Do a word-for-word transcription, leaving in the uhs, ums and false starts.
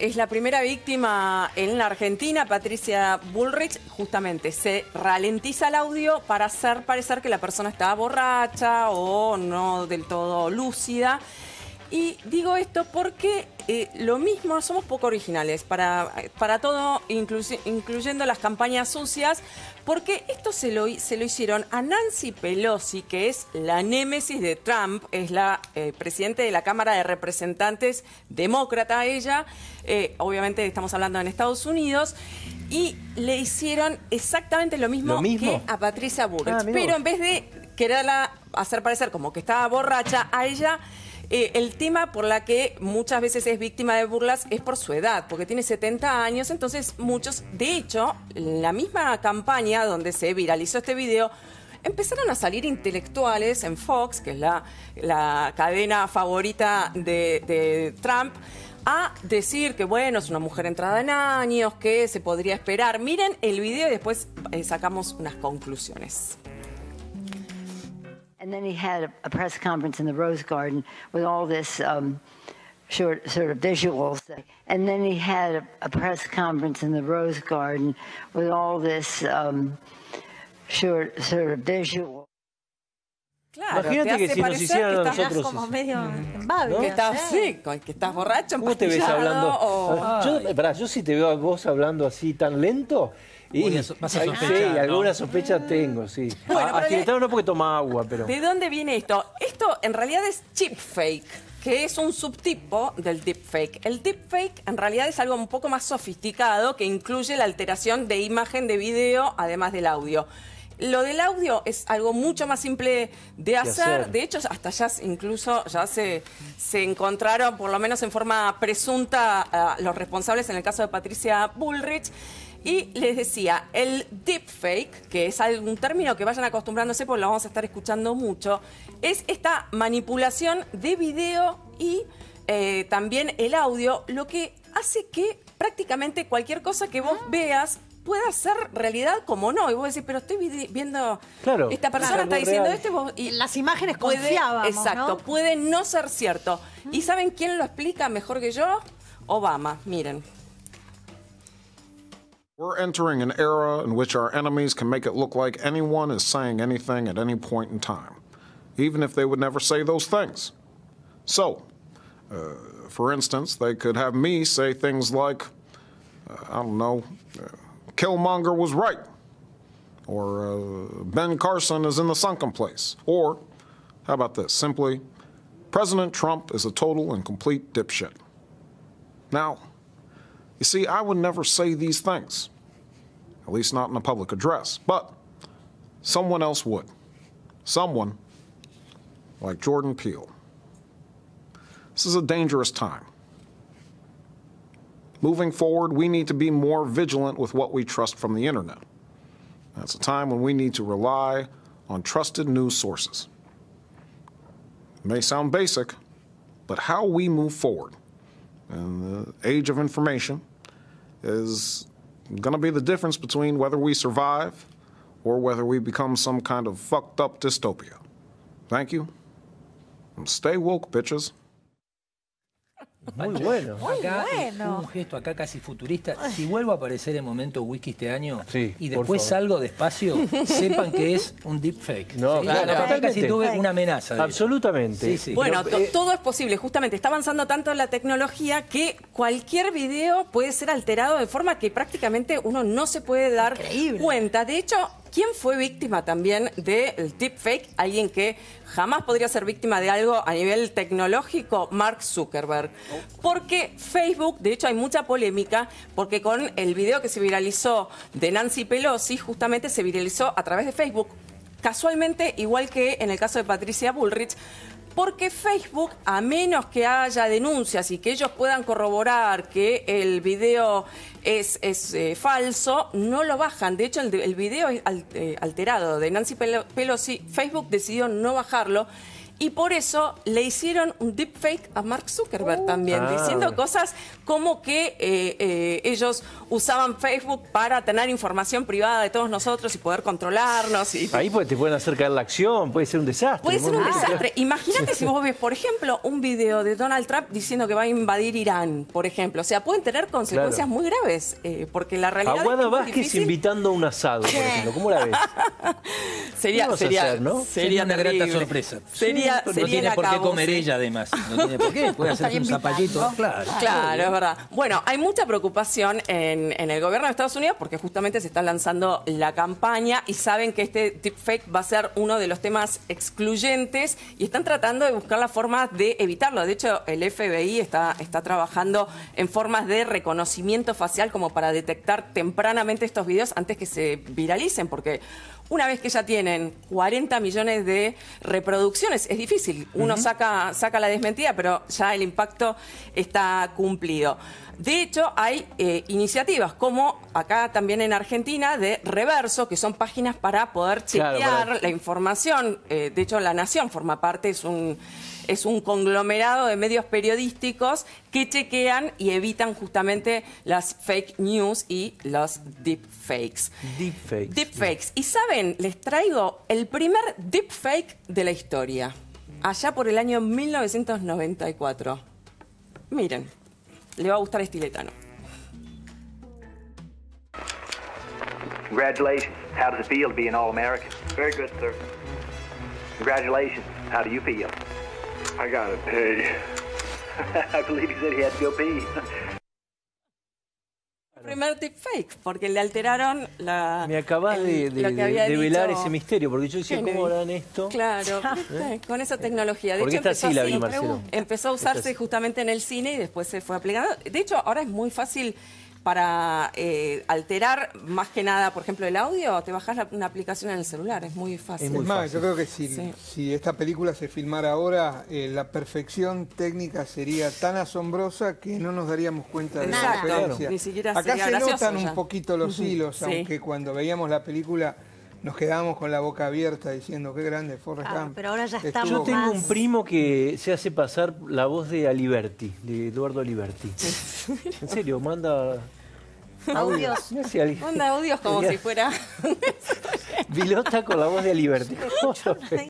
es la primera víctima en la Argentina, Patricia Bullrich. Justamente se ralentiza el audio para hacer parecer que la persona estaba borracha o no del todo lúcida. Y digo esto porque eh, lo mismo, somos poco originales para, para todo, inclu incluyendo las campañas sucias, porque esto se lo, se lo hicieron a Nancy Pelosi, que es la némesis de Trump, es la eh, presidente de la Cámara de Representantes, demócrata ella, eh, obviamente estamos hablando en Estados Unidos, y le hicieron exactamente lo mismo, ¿Lo mismo? que a Patricia Bullrich, Ah, pero en vez de quererla hacer parecer como que estaba borracha, a ella... Eh, el tema por la que muchas veces es víctima de burlas es por su edad, porque tiene setenta años, entonces muchos, de hecho, la misma campaña donde se viralizó este video, empezaron a salir intelectuales en Fox, que es la, la cadena favorita de, de Trump, a decir que, bueno, es una mujer entrada en años, que se podría esperar. Miren el video y después eh, sacamos unas conclusiones. And then he had a, a press conference in the Rose Garden with all this um, short sort of visuals. And then he had a, a press conference in the Rose Garden with all this um, short sort of visual. Claro, imagínate que si nos hicieran a nosotros como eso. medio en babi, que no estás sé. sí, que estás borracho, ¿Cómo te ves hablando? o... Yo, pará, yo sí te veo a vos hablando así tan lento. Y, Voy a so- vas a ay, sospechar, sí, ¿no? alguna sospecha tengo, sí. Bueno, a, pero agilitado no porque toma agua, pero... ¿De dónde viene esto? Esto en realidad es chipfake, que es un subtipo del deepfake. El deepfake en realidad es algo un poco más sofisticado que incluye la alteración de imagen, de video, además del audio. Lo del audio es algo mucho más simple de hacer. hacer. De hecho, hasta ya incluso ya se, se encontraron, por lo menos en forma presunta, uh, los responsables en el caso de Patricia Bullrich. Y les decía, el deepfake, que es algún término que vayan acostumbrándose porque lo vamos a estar escuchando mucho, es esta manipulación de video y eh, también el audio, lo que hace que prácticamente cualquier cosa que vos veas pueda ser realidad como no. Y vos decís, pero estoy vi viendo, Claro, esta persona claro, está algo diciendo real. esto y, vos, y Las imágenes puede, confiábamos, exacto, ¿no? puede no ser cierto. ¿Y saben quién lo explica mejor que yo? Obama, miren. We're entering an era in which our enemies can make it look like anyone is saying anything at any point in time, even if they would never say those things. So, uh, for instance, they could have me say things like, uh, I don't know, uh, Killmonger was right, or uh, Ben Carson is in the sunken place, or, how about this, simply, President Trump is a total and complete dipshit. Now, you see, I would never say these things, at least not in a public address, but someone else would. Someone like Jordan Peele. This is a dangerous time. Moving forward, we need to be more vigilant with what we trust from the internet. That's a time when we need to rely on trusted news sources. It may sound basic, but how we move forward in the age of information is going to be the difference between whether we survive or whether we become some kind of fucked up dystopia. Thank you. And stay woke, bitches. Muy bueno. Acá, bueno. un gesto acá casi futurista. Si vuelvo a aparecer en Momento Whisky este año Sí, y por después favor. salgo despacio, sepan que es un deepfake. No, ¿sí? claro, Acá totalmente. casi tuve una amenaza. de eso. Absolutamente. Sí, sí. Bueno, Pero, to- eh, todo es posible. Justamente está avanzando tanto la tecnología que cualquier video puede ser alterado de forma que prácticamente uno no se puede dar Increíble. cuenta. De hecho, ¿quién fue víctima también del deepfake? Alguien que jamás podría ser víctima de algo a nivel tecnológico, Mark Zuckerberg. Porque Facebook, de hecho hay mucha polémica, porque con el video que se viralizó de Nancy Pelosi, justamente se viralizó a través de Facebook. Casualmente, igual que en el caso de Patricia Bullrich, porque Facebook, a menos que haya denuncias y que ellos puedan corroborar que el video es, es eh, falso, no lo bajan. De hecho, el, el video al, eh, alterado de Nancy Pelosi, Facebook decidió no bajarlo. y por eso le hicieron un deepfake a Mark Zuckerberg también, Ah. diciendo cosas como que eh, eh, ellos usaban Facebook para tener información privada de todos nosotros y poder controlarnos. Y Ahí pues, te pueden hacer caer la acción, puede ser un desastre. puede ser un Muy- desastre. Imagínate si vos ves, por ejemplo, un video de Donald Trump diciendo que va a invadir Irán, por ejemplo. O sea, pueden tener consecuencias Claro. muy graves, eh, porque la realidad Aguada es muy Vázquez difícil. invitando a un asado, por ejemplo. ¿Cómo la ves? Sería, ¿Qué vas a sería, hacer, no? sería una grata terrible. sorpresa. Sería, No sería tiene el por qué acabose. comer ella, además. No tiene por qué. Puede hacerse un zapallito. Claro. Claro, es verdad. Bueno, hay mucha preocupación en, en el gobierno de Estados Unidos porque justamente se está lanzando la campaña y saben que este deepfake va a ser uno de los temas excluyentes y están tratando de buscar la forma de evitarlo. De hecho, el F B I está, está trabajando en formas de reconocimiento facial como para detectar tempranamente estos videos antes que se viralicen, porque una vez que ya tienen cuarenta millones de reproducciones, es difícil. Uno saca, saca la desmentida, pero ya el impacto está cumplido. De hecho, hay eh, iniciativas como acá también en Argentina de Reverso, que son páginas para poder chequear Claro, para- la información. Eh, de hecho, La Nación forma parte, es un... Es un conglomerado de medios periodísticos que chequean y evitan justamente las fake news y los deepfakes. Deepfakes. Deepfakes. Y saben, les traigo el primer deepfake de la historia, allá por el año mil novecientos noventa y cuatro. Miren, le va a gustar este letano. Congratulations. How does it feel to be an All-American? Very good, sir. Congratulations. How do you feel? I gotta pay. I believe he said he had to go pee. El primer deepfake, porque le alteraron la... Me acabas el- de, de, lo que de- había de velar dicho ese misterio, porque yo decía, Kennedy. ¿cómo harán esto? Claro, ¿viste? Con esa tecnología. De Porque hecho, esta empezó sí la así, vi, Marcelo. empezó a Esta usarse sí. justamente en el cine y después se fue aplicando. De hecho, ahora es muy fácil para eh, alterar, más que nada, por ejemplo, el audio, te bajas la- una aplicación en el celular, es muy fácil. Es muy Es más, fácil. yo creo que si, Sí. si esta película se filmara ahora, eh, la perfección técnica sería tan asombrosa que no nos daríamos cuenta de la Exacto. diferencia. Claro. Ni siquiera Acá sería se gracioso notan ya. un poquito los hilos, Sí. aunque cuando veíamos la película nos quedábamos con la boca abierta diciendo qué grande Forrest Claro, Gump. pero ahora ya Estuvo- estamos Yo tengo más- un primo que se hace pasar la voz de Aliberti, de Eduardo Aliberti. En serio, manda... Audios. No sé, Ali- Manda audios como Sería- si fuera... Vilota con la voz de Aliberti.